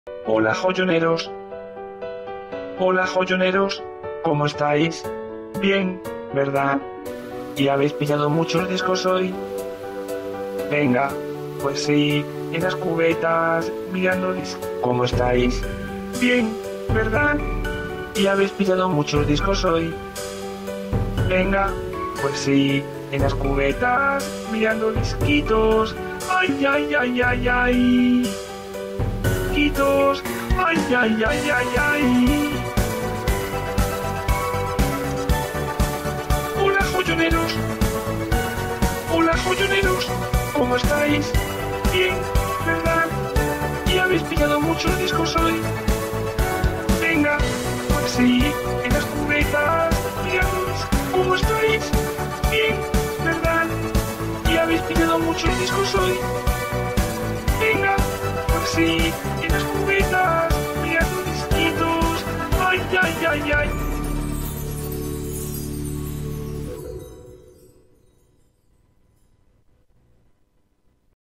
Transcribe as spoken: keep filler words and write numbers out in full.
Hola joyoneros, hola joyoneros, ¿cómo estáis? Bien, ¿verdad? ¿Y habéis pillado muchos discos hoy? Venga, pues sí, en las cubetas, mirando discos. ¿Cómo estáis? Bien, ¿verdad? ¿Y habéis pillado muchos discos hoy? Venga, pues sí, en las cubetas, mirando disquitos. Ay, ay, ay, ay, ay. Disquitos. Ay, ay, ay, ay, ay. Hola joyoneros, hola joyoneros, ¿cómo estáis? Bien, ¿verdad? ¿Y habéis pillado muchos discos hoy?